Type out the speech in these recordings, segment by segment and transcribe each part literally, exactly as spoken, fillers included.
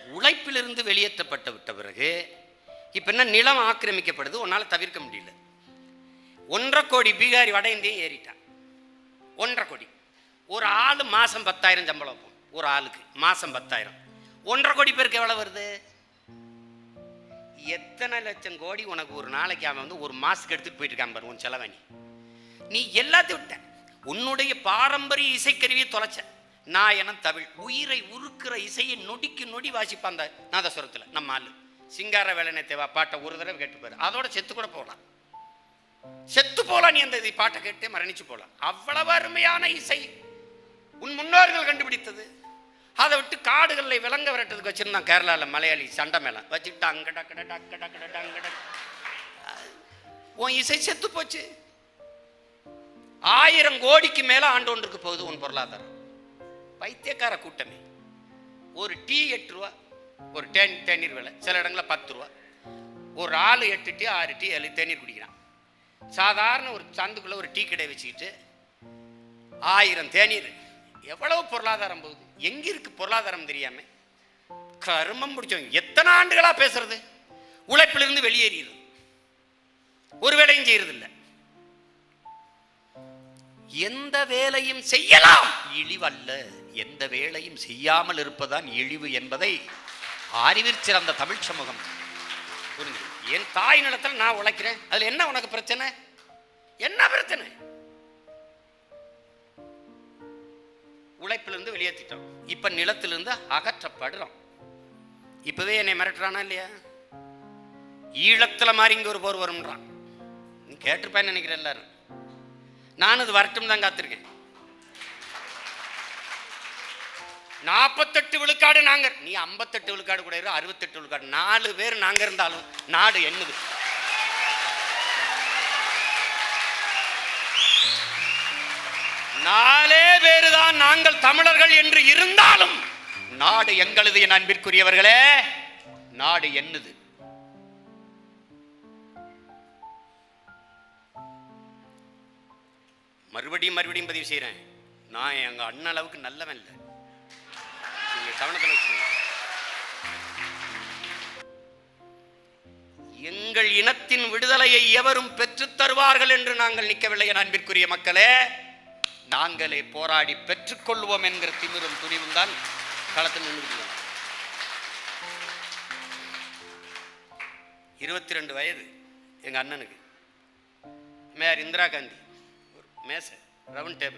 உழைப்பிலிருந்து வெளியேற்றப்பட்டு விட்ட பிறகு இப்போ என்ன, நிலம் ஆக்கிரமிக்கப்படுது, உன்னால் தவிர்க்க முடியல. ஒன்றரை கோடி பீகாரி வட இந்தியம் ஏறிட்டான். ஒன்றரை கோடி ஒரு ஆள் மாதம் பத்தாயிரம் சம்பளம் வைப்போம். ஒரு ஆளுக்கு மாதம் பத்தாயிரம். ஒன்றரை கோடி பேருக்கு எவ்வளோ வருது? எத்தனை லட்சம் கோடி உனக்கு ஒரு நாளைக்கு அவன் வந்து ஒரு மாதத்துக்கு எடுத்துகிட்டு போயிட்டு இருக்கான் பாரு உன் செலவணி. நீ எல்லாத்தையும் விட்ட. உன்னுடைய பாரம்பரிய இசைக்கருவியை தொலைச்ச. நான் என தமிழ் உயிரை உருக்குற இசையை நொடிக்கு நொடி வாசிப்பான் அந்த நாதஸ்வரத்தில். நம்ம ஆளு சிங்கார வேலனை தேவா பாட்டை ஒரு தடவை கேட்டுப்பாரு, அதோட செத்து கூட போகலாம். செத்து போகலாம். நீ அந்த பாட்டை கேட்டு மரணிச்சு போகலாம். அவ்வளவு அருமையான இசை உன் முன்னோர்கள் கண்டுபிடித்தது. அதை விட்டு காடுகளில் விலங்க விரட்டுறதுக்கு வச்சிருந்தான் கேரளாவில் மலையாளி சண்டை மேளம் வச்சுக்கிட்டு அங்கட கடட அங்கட கடட அங்கட. உன் இசை செத்து போச்சு. ஆயிரம் கோடிக்கு மேல ஆண்டு ஒன்றுக்கு போகுது உன் பொருளாதாரம். பைத்தியக்கார கூட்டமே. ஒரு டீ எட்டு ரூபா, ஒரு தேன் தேநீர் விலை சில இடங்களில் பத்து ரூபா. ஒரு ஆள் எட்டு டீ ஆறு டீ ஏழு தேநீர் குடிக்கிறான். சாதாரண ஒரு சந்துக்குள்ள ஒரு டீ கடை வச்சுக்கிட்டு ஆயிரம் தேநீர். எவ்வளவு பொருளாதாரம் போகுது? எங்க இருக்கு பொருளாதாரம் தெரியாம கருமம் பிடிச்சவங்க எத்தனை ஆண்டுகளா பேசுறது? உழைப்பிலிருந்து வெளியேறியது, ஒரு வேலையும் செய்யறது இல்லை. எந்த வேலையும் செய்யலாம், இழிவல்ல. எந்த வேலையும் செய்யாமல் இருப்பதான் இழிவு என்பதை அறிவிற் சிறந்த தமிழ் சமூகம் புரிஞ்சு. என் தாய் நிலத்தில் நான் உழைக்கிறேன், அதுல என்ன உனக்கு பிரச்சனை? என்ன பிரச்சனை? உழைப்பிலிருந்து வெளியேற்றிட்டோம். இப்ப நிலத்திலிருந்து அகற்றப்படுறோம். இப்பவே என்னை மிரட்டுறானா இல்லையா? ஈழத்துல மாதிரி இங்க ஒரு போர் வரும்ன்றான். நீ கேட்டிருப்பேன்னு நினைக்கிறேன் எல்லாரும். நான் அது வரட்டும் தான் காத்திருக்கேன். நாற்பத்தெட்டு விழுக்காடு நாங்க, நீ ஐம்பத்தெட்டு விழுக்காடு கூட இரு, அறுபத்தெட்டு விழுக்காடு, நாலு பேர் நாங்க இருந்தாலும் நாடு என்னது? நாலே பேரு தான் நாங்கள் தமிழர்கள் என்று இருந்தாலும் நாடு எங்களது. என் அன்பிற்குரியவர்களே, நாடு என்னது? மறுபடியும் மறுபடியும் பதிவு செய்கிறேன், நான் எங்க அண்ணன் அளவுக்கு நல்லவன் இல்லை. நீங்க கவனத்தில் வச்சுக்கோங்க. எங்கள் இனத்தின் விடுதலையை எவரும் பெற்றுத் தருவார்கள் என்று நாங்கள் நிற்கவில்லை. என் அன்பிற்குரிய மக்களே, நாங்களே போராடி பெற்றுக்கொள்வோம் என்கிற திமிரும் துணிவும் தான் களத்தில் நின்று. இருபத்தி ரெண்டு வயது எங்க அண்ணனுக்கு. மேயர் இந்திரா காந்தி ஒரு மேசை ரவுண்ட் டேபிள்.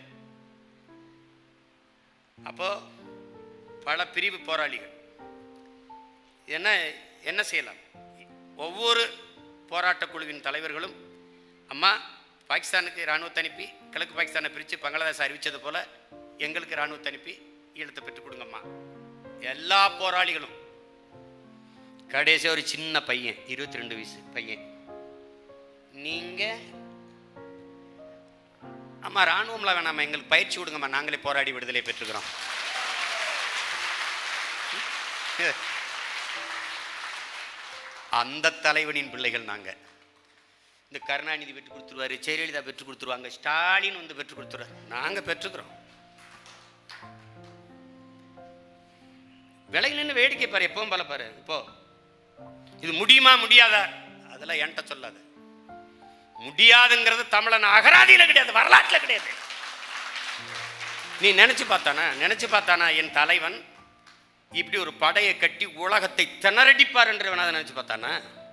அப்போ பல பிரிவு போராளிகள். என்ன என்ன செய்யலாம்? ஒவ்வொரு போராட்ட குழுவின் தலைவர்களும், அம்மா பாகிஸ்தானுக்கு இராணுவத்தை அனுப்பி கிழக்கு பாகிஸ்தானை பிரித்து பங்களாதேஷ் அறிவித்தது போல எங்களுக்கு இராணுவத்தை அனுப்பி ஈழத்தை பெற்றுக் கொடுங்கம்மா. எல்லா போராளிகளும். கடைசி ஒரு சின்ன பையன், இருபத்தி ரெண்டு வயசு பையன், நீங்க அம்மா இராணுவம்லாம் வேணாமா, எங்களுக்கு பயிற்சி விடுங்கம்மா, நாங்களே போராடி விடுதலை பெற்றுக்கிறோம். அந்த தலைவனின் பிள்ளைகள் நாங்க. இந்த கருணாநிதி பெற்று கொடுத்துருவாரு, ஜெயலலிதா பெற்று கொடுத்துருவாங்க, ஸ்டாலின் வந்து பெற்று கொடுத்துருவாரு, நாங்க பெற்றுக்கிறோம். விலை நின்று வேடிக்கை பாரு, எப்பவும் பல பாரு. இப்போ இது முடியுமா முடியாதா அதெல்லாம் என்கிட்ட சொல்லாது. முடியாதுங்கிறது தமிழன் அகராதியில கிடையாது, வரலாற்றுல கிடையாது. நீ நினைச்சு பார்த்தானா நினைச்சு பார்த்தானா என் தலைவன் இப்படி ஒரு படையை கட்டி உலகத்தை திணறடிப்பார் என்று வேணாத நினைச்சு பார்த்தானா?